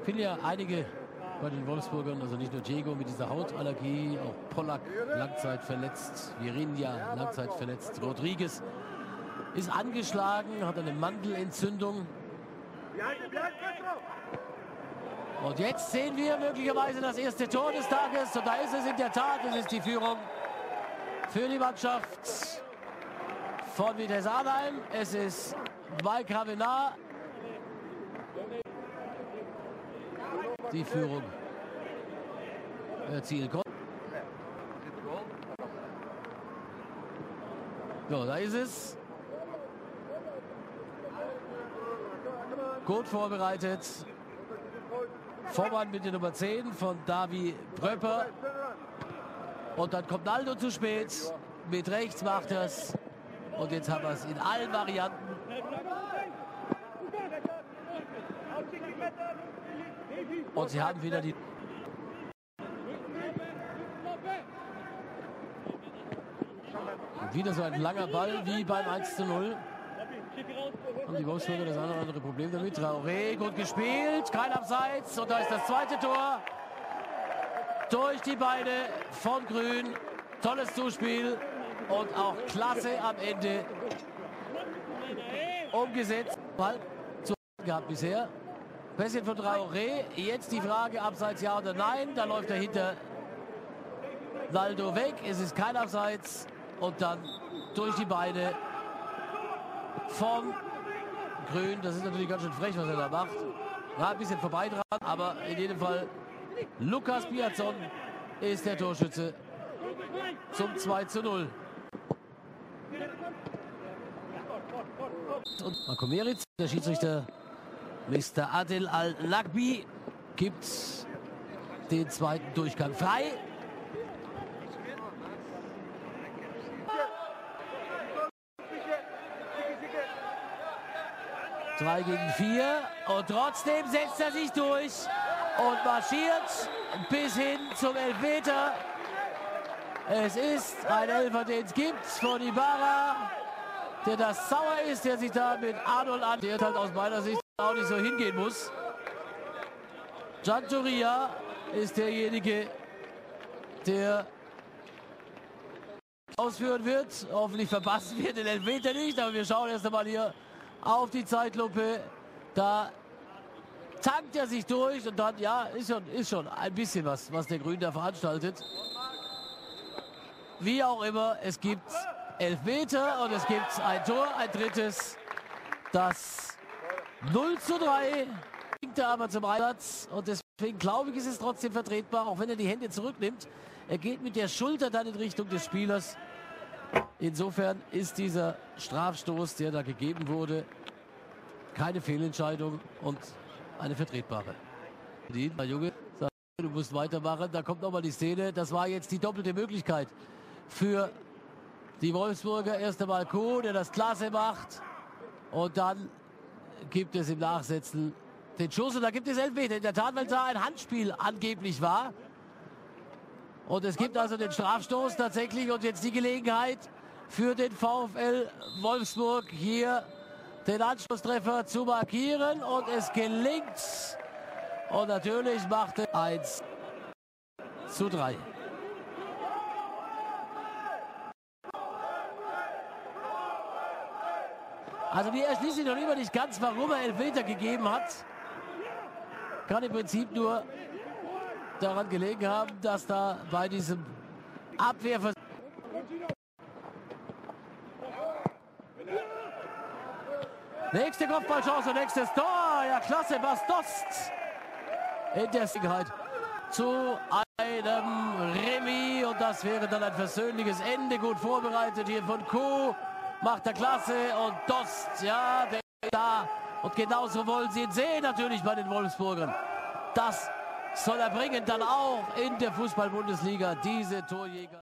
Finden ja einige bei den Wolfsburgern, also nicht nur Diego mit dieser Hautallergie, auch Pollack langzeitverletzt, Virinja langzeitverletzt, Rodriguez ist angeschlagen, hat eine Mandelentzündung. Und jetzt sehen wir möglicherweise das erste Tor des Tages. Und da ist es in der Tat, es ist die Führung für die Mannschaft von Vitesse Arnheim. Es ist Mike Havenar. Die Führung erzielen konnte. So, da ist es. Gut vorbereitet. Vormann mit der Nummer 10 von Davi Pröpper. Und dann kommt Naldo zu spät. Mit rechts macht er es. Und jetzt haben wir es in allen Varianten. Und sie haben wieder die... Und wieder so ein langer Ball wie beim 1:0. Haben die Wolfsburger das eine oder andere Problem damit. Traoré, gut gespielt, kein Abseits. Und da ist das zweite Tor. Durch die Beine von Grün. Tolles Zuspiel und auch klasse am Ende umgesetzt. Ball zu gehabt bisher. Bisschen von Traoré. Jetzt die Frage, Abseits ja oder nein. Da läuft er hinter Naldo weg. Es ist kein Abseits. Und dann durch die Beine von Grün. Das ist natürlich ganz schön frech, was er da macht. War ein bisschen vorbei dran, aber in jedem Fall Lukas Piazon ist der Torschütze zum 2:0. Und Marco Meritz, der Schiedsrichter Mr. Adel Al-Nagbi, gibt den zweiten Durchgang frei. Drei gegen 4 und trotzdem setzt er sich durch und marschiert bis hin zum Elfmeter. Es ist ein Elfer, den es gibt von Ibarra, der das sauer ist, der sich da mit Arnold an, der halt aus meiner Sicht auch nicht so hingehen muss. Giantoria ist derjenige, der ausführen wird. Hoffentlich verpassen wir den Elfmeter nicht, aber wir schauen erst einmal hier auf die Zeitlupe. Da tankt er sich durch und dann, ja, ist schon ein bisschen was der Grün da veranstaltet. Wie auch immer, es gibt Elfmeter und es gibt ein Tor, ein drittes. Das 0:3 bringt er aber zum Einsatz und deswegen glaube ich, ist es trotzdem vertretbar, auch wenn er die Hände zurücknimmt. Er geht mit der Schulter dann in Richtung des Spielers. Insofern ist dieser Strafstoß, der da gegeben wurde, keine Fehlentscheidung und eine vertretbare. Der Junge sagt, du musst weitermachen. Da kommt nochmal die Szene. Das war jetzt die doppelte Möglichkeit für die Wolfsburger. Erst einmal Kuh, der das klasse macht. Und dann gibt es im Nachsetzen den Schuss. Und da gibt es Elfmeter. In der Tat, weil da ein Handspiel angeblich war. Und es gibt also den Strafstoß tatsächlich und jetzt die Gelegenheit für den VfL Wolfsburg hier den Anschlusstreffer zu markieren und es gelingt. Und natürlich macht es 1:3. Also mir erschließt sich noch immer nicht ganz, warum er Elfmeter gegeben hat. Kann im Prinzip nur daran gelegen haben, dass da bei diesem Abwehrversuch nächste Kopfballchance, nächstes Tor. Ja, klasse, Bastost in der Sicherheit zu einem Remis. Und das wäre dann ein versöhnliches Ende. Gut vorbereitet hier von Kuh. Macht er klasse. Und Dost, ja, der ist da. Und genauso wollen sie ihn sehen, natürlich bei den Wolfsburgern. Das soll er bringen, dann auch in der Fußball-Bundesliga, diese Torjäger.